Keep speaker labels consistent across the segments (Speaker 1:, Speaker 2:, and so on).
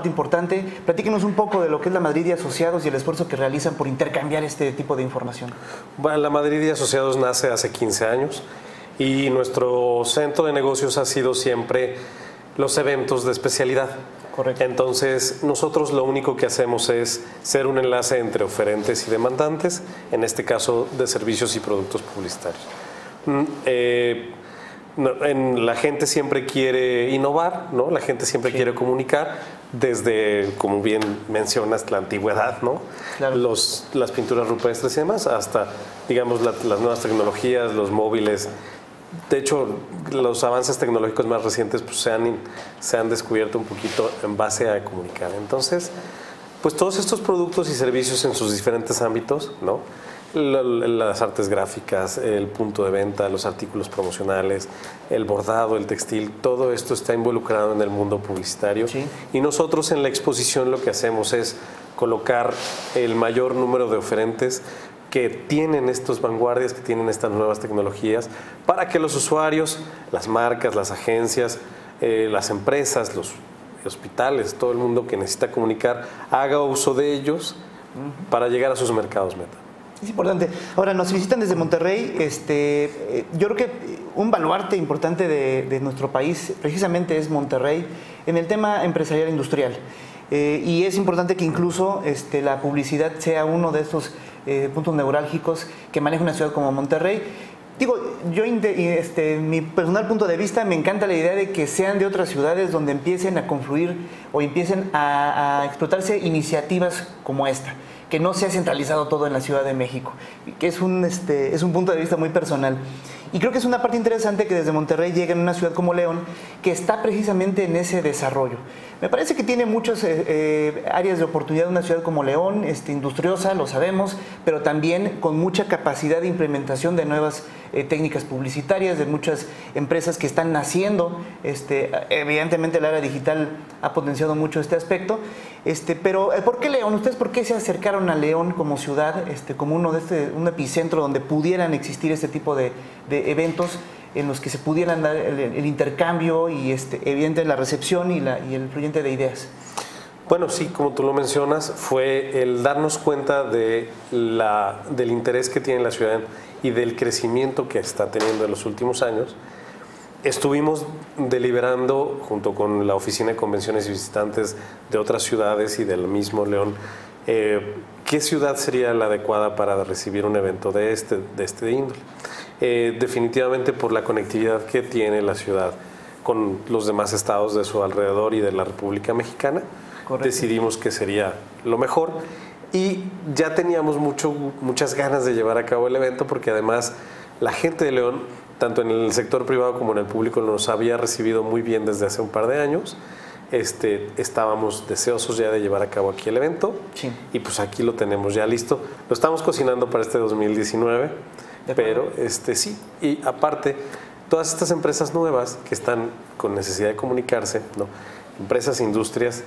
Speaker 1: parte importante. Platíquenos un poco de lo que es la Madrid y Asociados y el esfuerzo que realizan por intercambiar este tipo de información.
Speaker 2: Bueno, la Madrid y Asociados nace hace 15 años y nuestro centro de negocios ha sido siempre los eventos de especialidad.
Speaker 1: Correcto.
Speaker 2: Entonces, nosotros lo único que hacemos es ser un enlace entre oferentes y demandantes, en este caso de servicios y productos publicitarios. La gente siempre quiere innovar, ¿no? La gente siempre quiere comunicar desde, como bien mencionas, la antigüedad, ¿no?
Speaker 1: Claro.
Speaker 2: Las pinturas rupestres y demás, hasta, digamos, las nuevas tecnologías, los móviles. De hecho, los avances tecnológicos más recientes pues, se han descubierto un poquito en base a comunicar. Entonces, pues todos estos productos y servicios en sus diferentes ámbitos, ¿no? Las artes gráficas, el punto de venta, los artículos promocionales, el bordado, el textil, todo esto está involucrado en el mundo publicitario.
Speaker 1: Sí.
Speaker 2: Y nosotros en la exposición lo que hacemos es colocar el mayor número de oferentes que tienen estas vanguardias, que tienen estas nuevas tecnologías, para que los usuarios, las marcas, las agencias, las empresas, los hospitales, todo el mundo que necesita comunicar, haga uso de ellos para llegar a sus mercados meta.
Speaker 1: Es importante. Ahora, nos visitan desde Monterrey. Yo creo que un baluarte importante de nuestro país precisamente es Monterrey en el tema empresarial industrial. Y es importante que incluso la publicidad sea uno de estos puntos neurálgicos que maneja una ciudad como Monterrey. Digo, yo, mi personal punto de vista, me encanta la idea de que sean de otras ciudades donde empiecen a confluir o empiecen a explotarse iniciativas como esta, que no sea centralizado todo en la Ciudad de México, que es un punto de vista muy personal. Y creo que es una parte interesante que desde Monterrey llegue a una ciudad como León, que está precisamente en ese desarrollo. Me parece que tiene muchas áreas de oportunidad una ciudad como León, industriosa, lo sabemos, pero también con mucha capacidad de implementación de nuevas técnicas publicitarias, de muchas empresas que están naciendo. Evidentemente el área digital ha potenciado mucho este aspecto. Pero ¿por qué León? ¿Ustedes por qué se acercaron a León como ciudad, como un epicentro donde pudieran existir este tipo de eventos en los que se pudieran dar el intercambio y evidentemente la recepción y el fluyente de ideas?
Speaker 2: Bueno, sí, como tú lo mencionas, fue el darnos cuenta del interés que tiene la ciudad y del crecimiento que está teniendo en los últimos años. Estuvimos deliberando junto con la Oficina de Convenciones y Visitantes de otras ciudades y del mismo León, qué ciudad sería la adecuada para recibir un evento de este índole. Definitivamente por la conectividad que tiene la ciudad con los demás estados de su alrededor y de la República Mexicana. Correcto. Decidimos que sería lo mejor y ya teníamos muchas ganas de llevar a cabo el evento, porque además la gente de León, tanto en el sector privado como en el público, nos había recibido muy bien desde hace un par de años. Estábamos deseosos ya de llevar a cabo aquí el evento. Sí. Y pues aquí lo tenemos ya listo. Lo estamos cocinando para este 2019, pero sí. Y aparte, todas estas empresas nuevas que están con necesidad de comunicarse, ¿no? Empresas, industrias,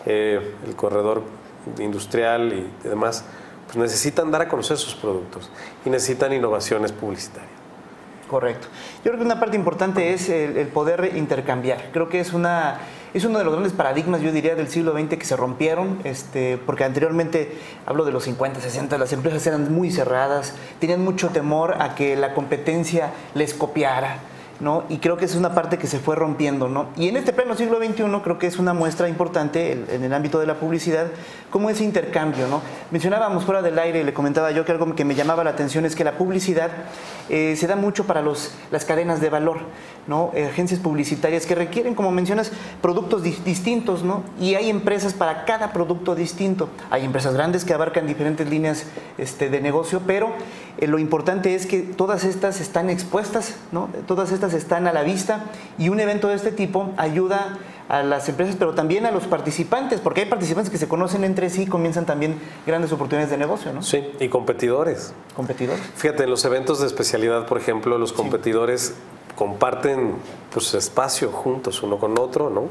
Speaker 2: el corredor industrial y demás, pues necesitan dar a conocer sus productos y necesitan innovaciones publicitarias.
Speaker 1: Correcto. Yo creo que una parte importante es el poder intercambiar. Creo que es uno de los grandes paradigmas, yo diría, del siglo XX que se rompieron, porque anteriormente, hablo de los 50, 60, las empresas eran muy cerradas, tenían mucho temor a que la competencia les copiara, ¿no? Y creo que es una parte que se fue rompiendo, ¿no? Y en este pleno siglo XXI creo que es una muestra importante en el ámbito de la publicidad, como ese intercambio, ¿no? Mencionábamos fuera del aire, le comentaba yo que algo que me llamaba la atención es que la publicidad se da mucho para las cadenas de valor, ¿no? Agencias publicitarias que requieren, como mencionas, productos distintos, ¿no? Y hay empresas para cada producto distinto. Hay empresas grandes que abarcan diferentes líneas de negocio, pero lo importante es que todas estas están expuestas, ¿no? Todas estas están a la vista, y un evento de este tipo ayuda a las empresas, pero también a los participantes, porque hay participantes que se conocen entre sí y comienzan también grandes oportunidades de negocio, ¿no?
Speaker 2: Sí, y competidores.
Speaker 1: ¿Competidores?
Speaker 2: Fíjate, en los eventos de especialidad, por ejemplo, los competidores comparten pues, espacio juntos uno con otro, ¿no?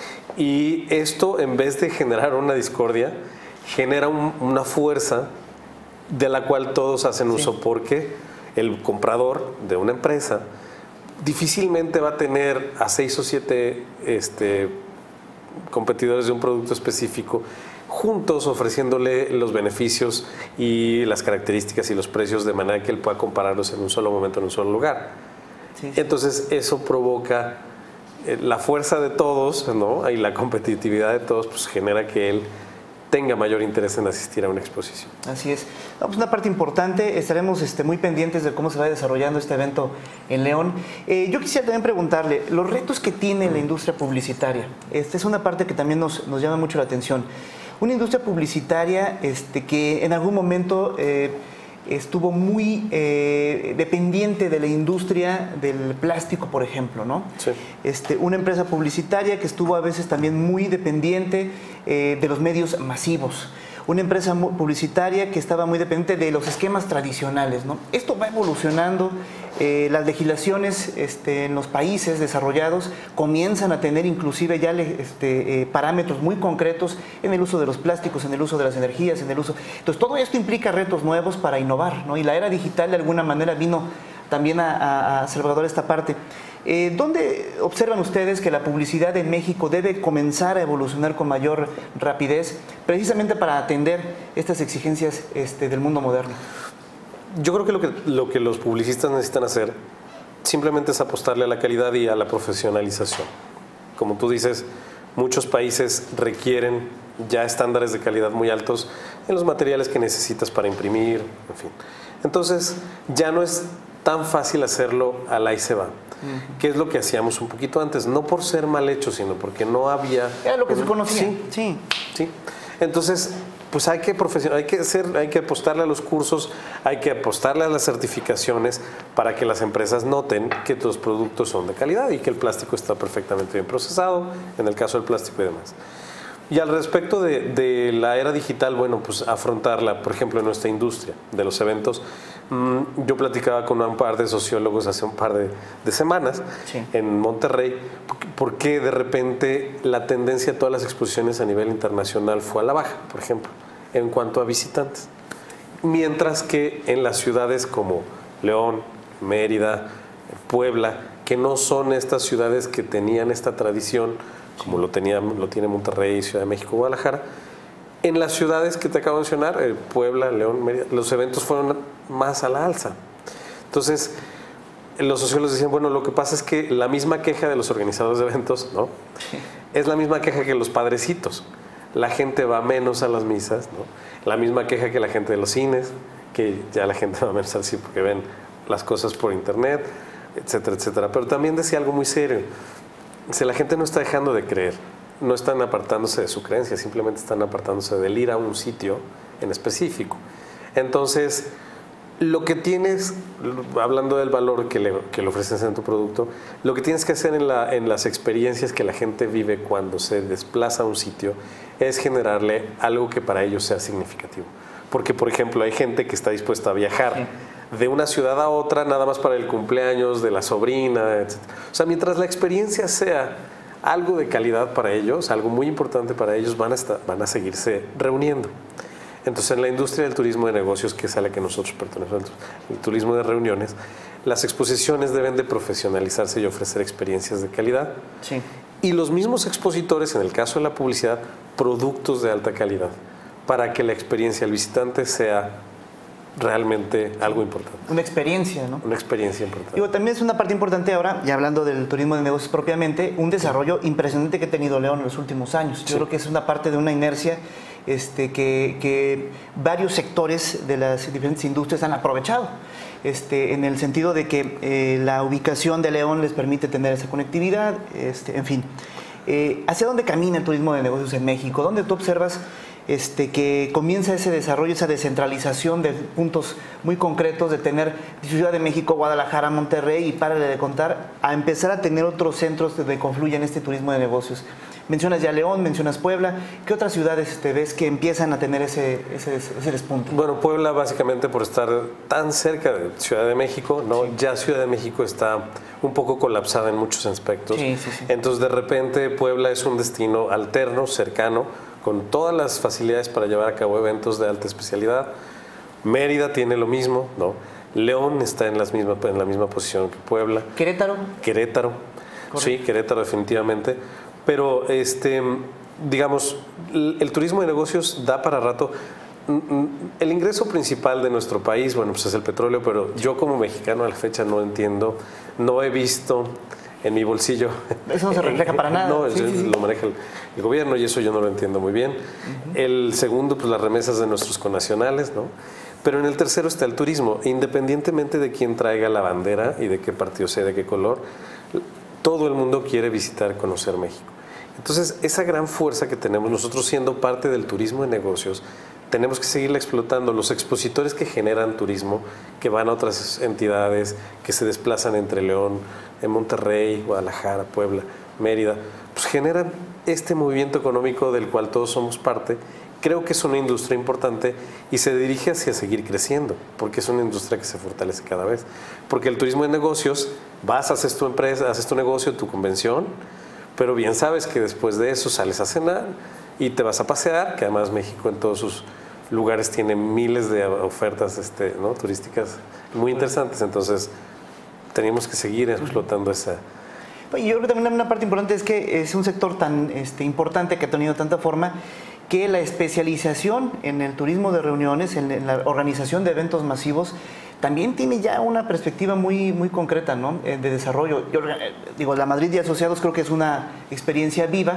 Speaker 2: Y esto, en vez de generar una discordia, genera una fuerza de la cual todos hacen uso, porque el comprador de una empresa difícilmente va a tener a 6 o 7 competidores de un producto específico, juntos ofreciéndole los beneficios y las características y los precios de manera que él pueda compararlos en un solo momento, en un solo lugar. Sí, sí. Entonces eso provoca la fuerza de todos, ¿no? Y la competitividad de todos, pues genera que él tenga mayor interés en asistir a una exposición.
Speaker 1: Así es. No, pues una parte importante, estaremos muy pendientes de cómo se va desarrollando este evento en León. Yo quisiera también preguntarle, los retos que tiene la industria publicitaria, esta es una parte que también nos llama mucho la atención. Una industria publicitaria que en algún momento estuvo muy dependiente de la industria del plástico, por ejemplo, ¿no?
Speaker 2: Sí.
Speaker 1: Una empresa publicitaria que estuvo a veces también muy dependiente de los medios masivos. Una empresa publicitaria que estaba muy dependiente de los esquemas tradicionales, ¿no? Esto va evolucionando, las legislaciones en los países desarrollados comienzan a tener inclusive ya parámetros muy concretos en el uso de los plásticos, en el uso de las energías, en el uso... Entonces todo esto implica retos nuevos para innovar, ¿no? Y la era digital de alguna manera vino también a salvaguardar esta parte. ¿Dónde observan ustedes que la publicidad en México debe comenzar a evolucionar con mayor rapidez, precisamente para atender estas exigencias del mundo moderno?
Speaker 2: Yo creo que lo que los publicistas necesitan hacer simplemente es apostarle a la calidad y a la profesionalización. Como tú dices, muchos países requieren ya estándares de calidad muy altos en los materiales que necesitas para imprimir, en fin. Entonces, ya no es tan fácil hacerlo al ahí se va. Que es lo que hacíamos un poquito antes, no por ser mal hecho, sino porque no había...
Speaker 1: Era lo que se conocía.
Speaker 2: Sí. Entonces, pues hay que apostarle a los cursos, hay que apostarle a las certificaciones para que las empresas noten que los productos son de calidad y que el plástico está perfectamente bien procesado, en el caso del plástico y demás. Y al respecto de la era digital, bueno, pues afrontarla, por ejemplo, en nuestra industria de los eventos. Yo platicaba con un par de sociólogos hace un par de semanas en Monterrey, porque de repente la tendencia de todas las exposiciones a nivel internacional fue a la baja, por ejemplo, en cuanto a visitantes. Mientras que en las ciudades como León, Mérida, Puebla, que no son estas ciudades que tenían esta tradición, como lo tiene Monterrey, Ciudad de México, Guadalajara, en las ciudades que te acabo de mencionar, Puebla, León, Mérida, los eventos fueron más a la alza. Entonces, los sociólogos decían, bueno, lo que pasa es que la misma queja de los organizadores de eventos, ¿no? Es la misma queja que los padrecitos. La gente va menos a las misas, ¿no? La misma queja que la gente de los cines, que ya la gente va menos al cine porque ven las cosas por internet, etcétera, etcétera. Pero también decía algo muy serio. Si la gente no está dejando de creer, no están apartándose de su creencia, simplemente están apartándose del ir a un sitio en específico. Entonces, lo que tienes, hablando del valor que le ofreces en tu producto, lo que tienes que hacer en las experiencias que la gente vive cuando se desplaza a un sitio es generarle algo que para ellos sea significativo. Porque, por ejemplo, hay gente que está dispuesta a viajar de una ciudad a otra nada más para el cumpleaños de la sobrina, etc. O sea, mientras la experiencia sea algo de calidad para ellos, algo muy importante para ellos, van a seguirse reuniendo. Entonces, en la industria del turismo de negocios, que es a la que nosotros pertenecemos, el turismo de reuniones, las exposiciones deben de profesionalizarse y ofrecer experiencias de calidad.
Speaker 1: Sí.
Speaker 2: Y los mismos expositores, en el caso de la publicidad, productos de alta calidad, para que la experiencia del visitante sea realmente algo importante.
Speaker 1: Una experiencia, ¿no?
Speaker 2: Una experiencia importante.
Speaker 1: Digo, también es una parte importante ahora, ya hablando del turismo de negocios propiamente, un desarrollo impresionante que ha tenido León en los últimos años. Yo creo que es una parte de una inercia que varios sectores de las diferentes industrias han aprovechado, en el sentido de que la ubicación de León les permite tener esa conectividad, en fin. ¿Hacia dónde camina el turismo de negocios en México? ¿Dónde tú observas que comienza ese desarrollo, esa descentralización de puntos muy concretos, de tener Ciudad de México, Guadalajara, Monterrey y párale de contar, a empezar a tener otros centros donde confluyen este turismo de negocios? Mencionas ya León, mencionas Puebla. ¿Qué otras ciudades ves que empiezan a tener ese despunte?
Speaker 2: Bueno, Puebla básicamente por estar tan cerca de Ciudad de México, ¿no? Sí. Ya Ciudad de México está un poco colapsada en muchos aspectos.
Speaker 1: Sí.
Speaker 2: Entonces, de repente, Puebla es un destino alterno, cercano, con todas las facilidades para llevar a cabo eventos de alta especialidad. Mérida tiene lo mismo, ¿no? León está en la misma posición que Puebla.
Speaker 1: ¿Querétaro?
Speaker 2: Correcto. Sí, Querétaro definitivamente. pero digamos, el turismo de negocios da para rato. El ingreso principal de nuestro país, bueno, pues es el petróleo, pero yo como mexicano a la fecha no entiendo, no he visto en mi bolsillo.
Speaker 1: Eso no se refleja para nada.
Speaker 2: No, lo maneja el gobierno y eso yo no lo entiendo muy bien. El segundo, pues las remesas de nuestros connacionales, ¿no? Pero en el tercero está el turismo. Independientemente de quién traiga la bandera y de qué partido sea, de qué color, todo el mundo quiere visitar, conocer México. Entonces, esa gran fuerza que tenemos nosotros siendo parte del turismo de negocios, tenemos que seguirla explotando. Los expositores que generan turismo, que van a otras entidades, que se desplazan entre León, en Monterrey, Guadalajara, Puebla, Mérida, pues generan este movimiento económico del cual todos somos parte. Creo que es una industria importante y se dirige hacia seguir creciendo, porque es una industria que se fortalece cada vez. Porque el turismo de negocios, haces tu empresa, haces tu negocio, tu convención, pero bien sabes que después de eso sales a cenar y te vas a pasear, que además México en todos sus lugares tiene miles de ofertas ¿no? turísticas muy interesantes, entonces tenemos que seguir explotando esa.
Speaker 1: Y yo creo que también una parte importante es que es un sector tan importante que ha tenido tanta forma que la especialización en el turismo de reuniones, en la organización de eventos masivos, también tiene ya una perspectiva muy, muy concreta, ¿no? De desarrollo. Yo digo, la Madrid y Asociados creo que es una experiencia viva.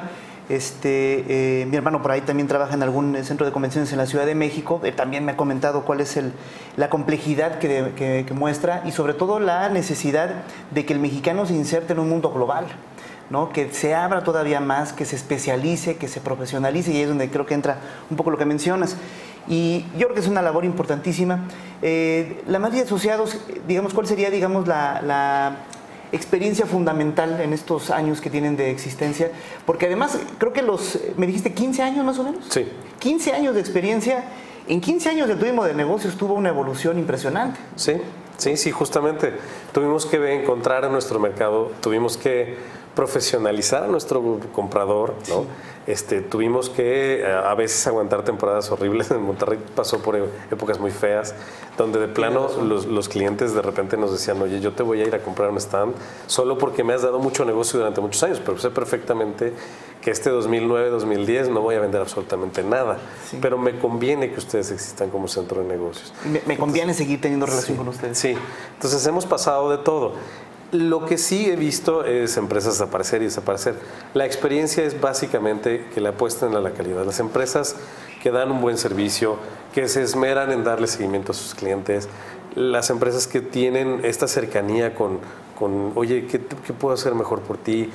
Speaker 1: Mi hermano por ahí también trabaja en algún centro de convenciones en la Ciudad de México. Él también me ha comentado cuál es la complejidad que muestra y sobre todo la necesidad de que el mexicano se inserte en un mundo global, ¿no? Que se abra todavía más, que se especialice, que se profesionalice, y ahí es donde creo que entra un poco lo que mencionas. Y yo creo que es una labor importantísima. La Madrid y Asociados, digamos, ¿cuál sería, digamos, la experiencia fundamental en estos años que tienen de existencia? Porque además, creo que me dijiste 15 años más o menos.
Speaker 2: Sí.
Speaker 1: 15 años de experiencia. En 15 años el turismo de negocios tuvo una evolución impresionante.
Speaker 2: Sí, justamente. Tuvimos que encontrar a nuestro mercado, tuvimos que profesionalizar a nuestro comprador, ¿no? Tuvimos que a veces aguantar temporadas horribles. En Monterrey pasó por épocas muy feas, donde de plano los clientes de repente nos decían, oye, yo te voy a ir a comprar un stand solo porque me has dado mucho negocio durante muchos años, pero sé perfectamente que 2009, 2010 no voy a vender absolutamente nada, pero me conviene que ustedes existan como centro de negocios.
Speaker 1: Me conviene seguir teniendo relación con ustedes.
Speaker 2: Sí, entonces hemos pasado de todo. Lo que sí he visto es empresas aparecer y desaparecer. La experiencia es básicamente que le apuesten a la calidad. Las empresas que dan un buen servicio, que se esmeran en darle seguimiento a sus clientes, las empresas que tienen esta cercanía con oye, ¿qué puedo hacer mejor por ti?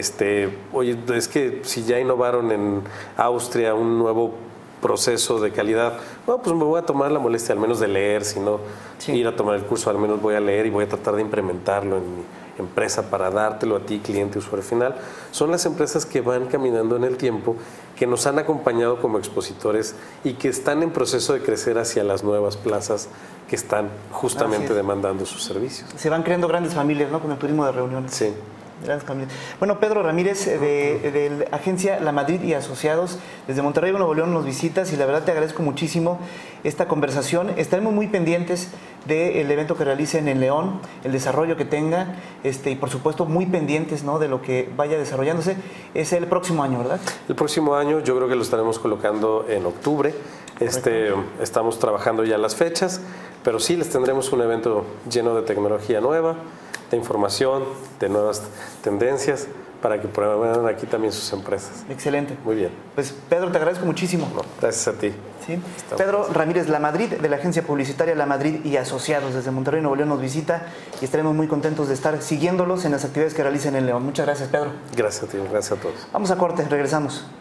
Speaker 2: Oye, es que si ya innovaron en Austria un nuevo proceso de calidad, bueno, pues me voy a tomar la molestia al menos de leer, si no ir a tomar el curso, al menos voy a leer y voy a tratar de implementarlo en mi empresa para dártelo a ti, cliente, usuario final. Son las empresas que van caminando en el tiempo, que nos han acompañado como expositores y que están en proceso de crecer hacia las nuevas plazas que están justamente demandando sus servicios.
Speaker 1: Se van creando grandes familias, ¿no? Con el turismo de reuniones.
Speaker 2: Sí.
Speaker 1: Bueno, Pedro Ramírez, de la agencia La Madrid y Asociados, desde Monterrey, Nuevo León, nos visitas y la verdad te agradezco muchísimo esta conversación. Estaremos muy pendientes del evento que realicen en León, el desarrollo que tenga y por supuesto muy pendientes, ¿no? De lo que vaya desarrollándose. Es el próximo año, ¿verdad?
Speaker 2: El próximo año yo creo que lo estaremos colocando en octubre. Estamos trabajando ya las fechas, pero sí les tendremos un evento lleno de tecnología nueva, de información, de nuevas tendencias, para que puedan aquí también sus empresas.
Speaker 1: Excelente.
Speaker 2: Muy bien.
Speaker 1: Pues Pedro, te agradezco muchísimo.
Speaker 2: No, gracias a ti.
Speaker 1: ¿Sí? Pedro Ramírez La Madrid, de la agencia publicitaria La Madrid y Asociados, desde Monterrey, Nuevo León, nos visita y estaremos muy contentos de estar siguiéndolos en las actividades que realicen en León. Muchas gracias, Pedro.
Speaker 2: Gracias a ti, gracias a todos.
Speaker 1: Vamos a corte, regresamos.